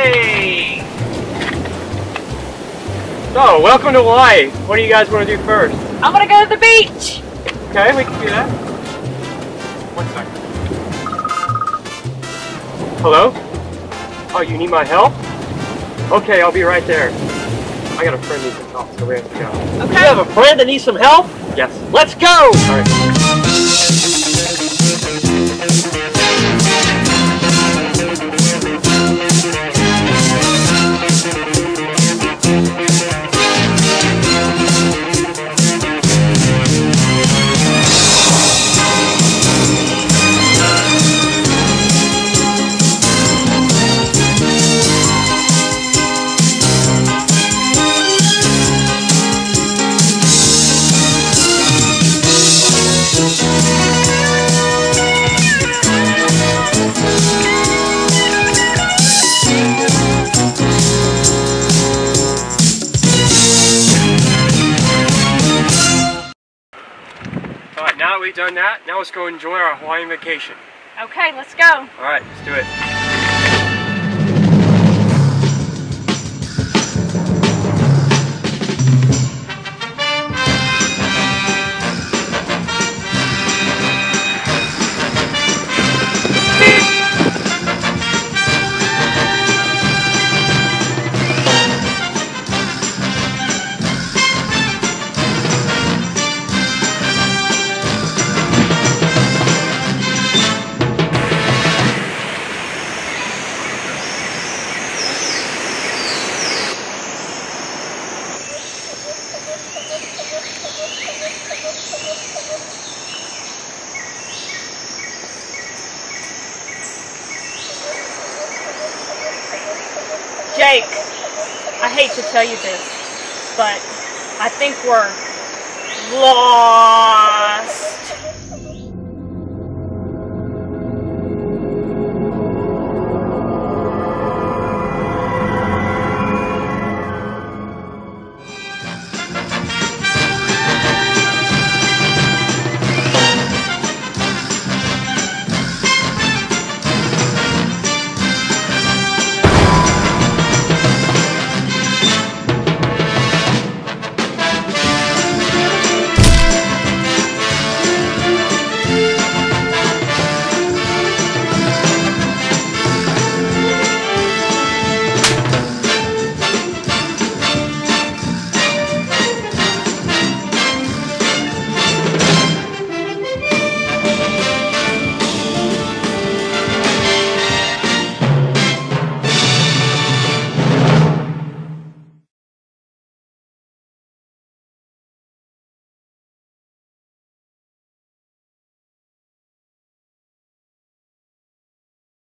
Hey! So, welcome to Hawaii. What do you guys want to do first? I want to go to the beach! Okay, we can do that. 1 second. Hello? Oh, you need my help? Okay, I'll be right there. I got a friend who needs some help, so we have to go. Okay. You have a friend that needs some help? Yes. Let's go! Alright. Alright, now that we've done that, now let's go enjoy our Hawaiian vacation. Okay, let's go. Alright, let's do it. Jake, I hate to tell you this, but I think we're lost.